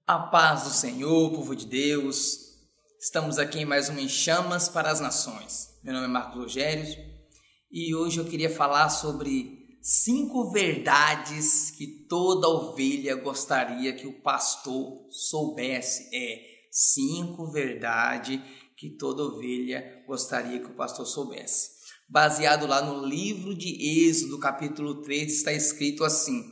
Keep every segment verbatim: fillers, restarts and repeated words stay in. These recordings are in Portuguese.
A paz do Senhor, povo de Deus. Estamos aqui em mais um Em Chamas para as Nações. Meu nome é Marcos Rogério e hoje eu queria falar sobre cinco verdades que toda ovelha gostaria que o pastor soubesse. É, cinco verdades que toda ovelha gostaria que o pastor soubesse. Baseado lá no livro de Êxodo, capítulo três, está escrito assim: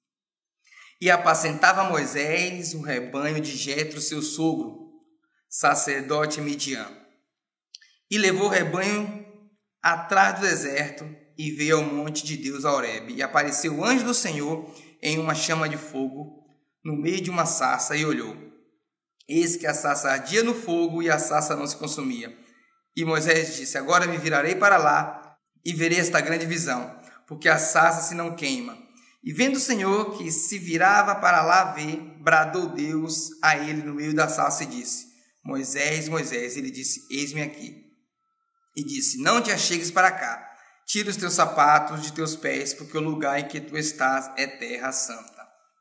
E apacentava Moisés o rebanho de Jetro, seu sogro, sacerdote Midian. E levou o rebanho atrás do deserto e veio ao monte de Deus, a Horebe. E apareceu o anjo do Senhor em uma chama de fogo, no meio de uma sarça, e olhou. Eis que a sarça ardia no fogo e a sarça não se consumia. E Moisés disse: Agora me virarei para lá e verei esta grande visão, porque a sarça se não queima. E vendo o Senhor que se virava para lá ver, bradou Deus a ele no meio da sarça e disse: Moisés, Moisés. Ele disse: Eis-me aqui. E disse: Não te achegues para cá, tira os teus sapatos de teus pés, porque o lugar em que tu estás é terra santa.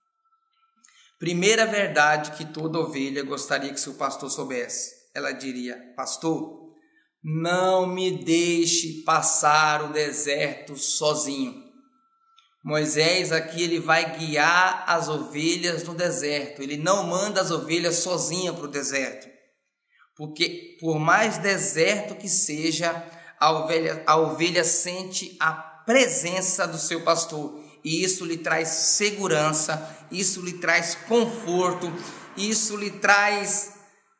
Primeira verdade que toda ovelha gostaria que seu pastor soubesse. Ela diria: Pastor, não me deixe passar o deserto sozinho. Moisés aqui ele vai guiar as ovelhas no deserto. Ele não manda as ovelhas sozinha para o deserto. Porque por mais deserto que seja, a ovelha, a ovelha sente a presença do seu pastor. E isso lhe traz segurança, isso lhe traz conforto, isso lhe traz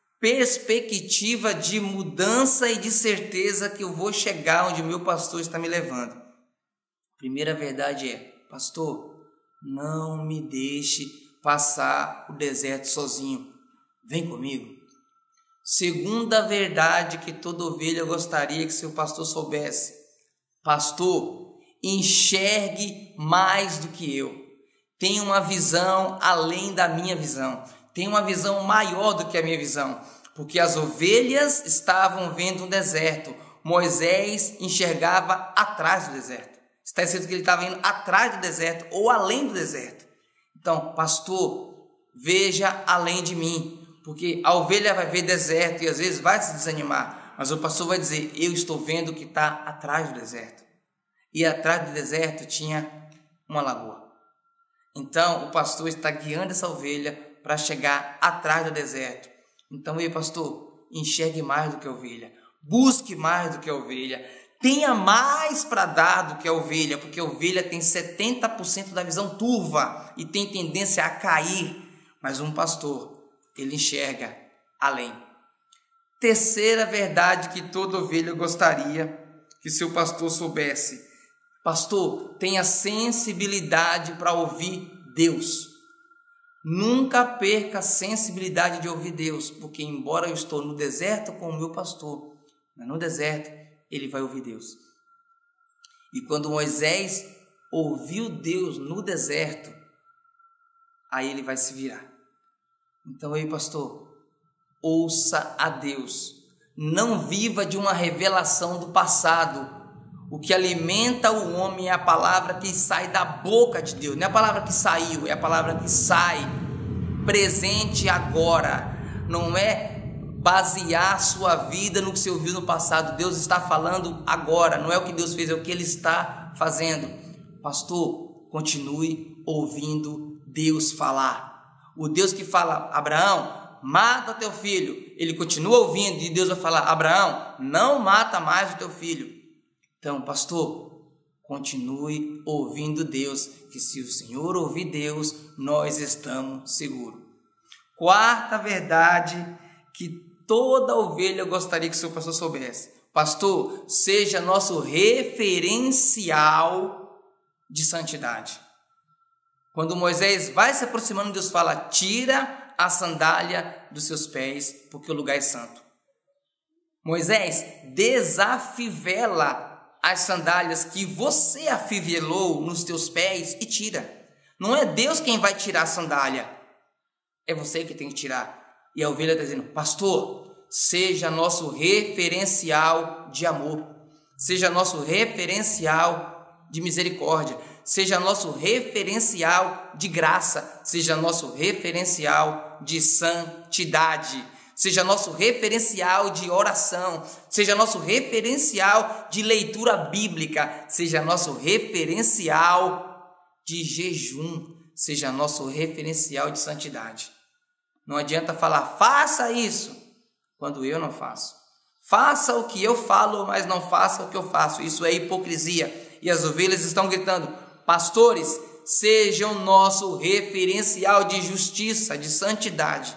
perspectiva de mudança e de certeza que eu vou chegar onde meu pastor está me levando. Primeira verdade é: pastor, não me deixe passar o deserto sozinho. Vem comigo. Segunda verdade que toda ovelha gostaria que seu pastor soubesse: pastor, enxergue mais do que eu. Tenha uma visão além da minha visão. Tenha uma visão maior do que a minha visão. Porque as ovelhas estavam vendo um deserto. Moisés enxergava atrás do deserto. Está escrito que ele estava indo atrás do deserto ou além do deserto. Então, pastor, veja além de mim, porque a ovelha vai ver deserto e às vezes vai se desanimar, mas o pastor vai dizer: eu estou vendo o que está atrás do deserto. E atrás do deserto tinha uma lagoa. Então, o pastor está guiando essa ovelha para chegar atrás do deserto. Então, ei, pastor, enxergue mais do que a ovelha, busque mais do que a ovelha. Tenha mais para dar do que a ovelha, porque a ovelha tem setenta por cento da visão turva e tem tendência a cair. Mas um pastor, ele enxerga além. Terceira verdade que toda ovelha gostaria que seu pastor soubesse: pastor, tenha sensibilidade para ouvir Deus. Nunca perca a sensibilidade de ouvir Deus, porque embora eu estou no deserto com o meu pastor, mas no deserto ele vai ouvir Deus. E quando Moisés ouviu Deus no deserto, aí ele vai se virar. Então, ei, pastor, ouça a Deus. Não viva de uma revelação do passado. O que alimenta o homem é a palavra que sai da boca de Deus. Não é a palavra que saiu, é a palavra que sai presente agora. Não é basear sua vida no que você ouviu no passado. Deus está falando agora. Não é o que Deus fez, é o que Ele está fazendo. Pastor, continue ouvindo Deus falar. O Deus que fala: Abraão, mata teu filho. Ele continua ouvindo e Deus vai falar: Abraão, não mata mais o teu filho. Então, pastor, continue ouvindo Deus, que se o Senhor ouvir Deus, nós estamos seguros. Quarta verdade que toda ovelha gostaria que seu pastor soubesse: pastor, seja nosso referencial de santidade. Quando Moisés vai se aproximando, Deus fala: tira a sandália dos seus pés, porque o lugar é santo. Moisés desafivela as sandálias que você afivelou nos teus pés e tira. Não é Deus quem vai tirar a sandália, é você que tem que tirar. E a ovelha está dizendo: pastor, seja nosso referencial de amor, seja nosso referencial de misericórdia, seja nosso referencial de graça, seja nosso referencial de santidade, seja nosso referencial de oração, seja nosso referencial de leitura bíblica, seja nosso referencial de jejum, seja nosso referencial de santidade. Não adianta falar, faça isso, quando eu não faço. Faça o que eu falo, mas não faça o que eu faço. Isso é hipocrisia. E as ovelhas estão gritando, pastores, sejam nosso referencial de justiça, de santidade.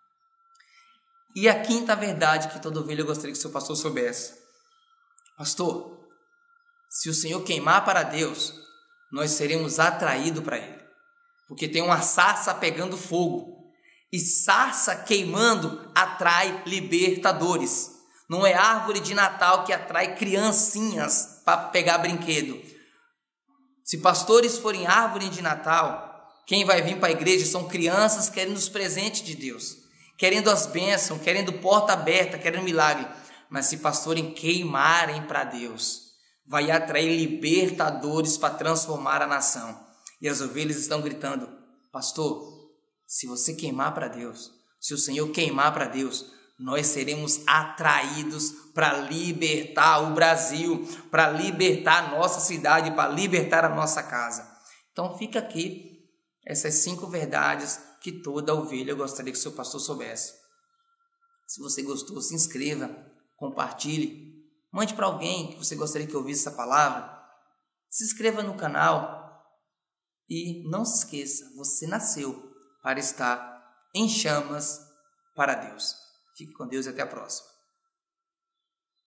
E a quinta verdade que toda ovelha gostaria que seu pastor soubesse. Pastor, se o Senhor queimar para Deus, nós seremos atraídos para Ele. Porque tem uma sarça pegando fogo. E sarça queimando atrai libertadores. Não é árvore de Natal que atrai criancinhas para pegar brinquedo. Se pastores forem árvore de Natal, quem vai vir para a igreja são crianças querendo os presentes de Deus, querendo as bênçãos, querendo porta aberta, querendo milagre. Mas se pastores queimarem para Deus, vai atrair libertadores para transformar a nação. E as ovelhas estão gritando, pastor, se você queimar para Deus, se o Senhor queimar para Deus, nós seremos atraídos para libertar o Brasil, para libertar a nossa cidade, para libertar a nossa casa. Então fica aqui essas cinco verdades que toda ovelha gostaria que seu pastor soubesse. Se você gostou, se inscreva, compartilhe, mande para alguém que você gostaria que ouvisse essa palavra. Se inscreva no canal e não se esqueça, você nasceu para estar em chamas para Deus. Fique com Deus e até a próxima.